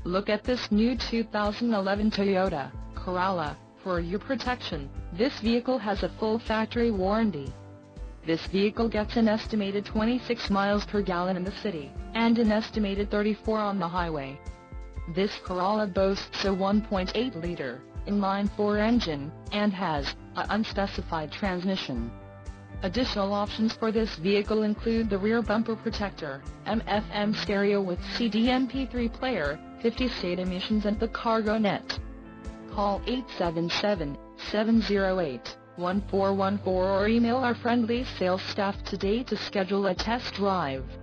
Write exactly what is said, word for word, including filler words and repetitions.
Look at this new two thousand eleven Toyota Corolla. For your protection, this vehicle has a full factory warranty. This vehicle gets an estimated twenty-six miles per gallon in the city, and an estimated thirty-four on the highway. This Corolla boasts a one point eight liter inline-four engine, and has a unspecified transmission. Additional options for this vehicle include the rear bumper protector, M F M stereo with C D M P three player, fifty state emissions and the cargo net. Call eight seven seven, seven zero eight, one four one four or email our friendly sales staff today to schedule a test drive.